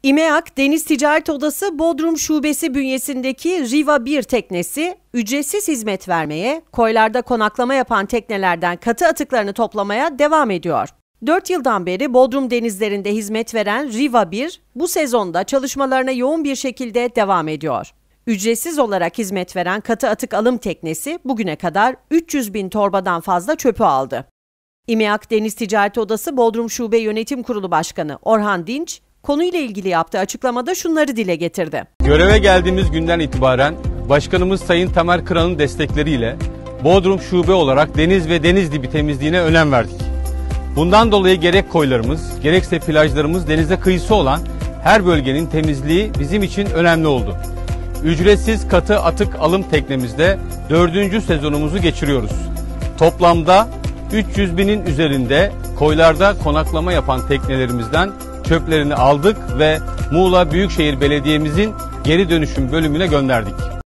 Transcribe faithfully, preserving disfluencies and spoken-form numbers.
İMEAK Deniz Ticaret Odası Bodrum Şubesi bünyesindeki Riva bir teknesi ücretsiz hizmet vermeye, koylarda konaklama yapan teknelerden katı atıklarını toplamaya devam ediyor. dört yıldan beri Bodrum denizlerinde hizmet veren Riva bir, bu sezonda çalışmalarına yoğun bir şekilde devam ediyor. Ücretsiz olarak hizmet veren katı atık alım teknesi bugüne kadar üç yüz bin torbadan fazla çöpü aldı. İMEAK Deniz Ticaret Odası Bodrum Şube Yönetim Kurulu Başkanı Orhan Dinç, konuyla ilgili yaptığı açıklamada şunları dile getirdi. Göreve geldiğimiz günden itibaren Başkanımız Sayın Tamer Kıran'ın destekleriyle Bodrum Şube olarak deniz ve deniz dibi temizliğine önem verdik. Bundan dolayı gerek koylarımız, gerekse plajlarımız denize kıyısı olan her bölgenin temizliği bizim için önemli oldu. Ücretsiz katı atık alım teknemizde dördüncü sezonumuzu geçiriyoruz. Toplamda üç yüz binin üzerinde koylarda konaklama yapan teknelerimizden çöplerini aldık ve Muğla Büyükşehir Belediye'mizin geri dönüşüm bölümüne gönderdik.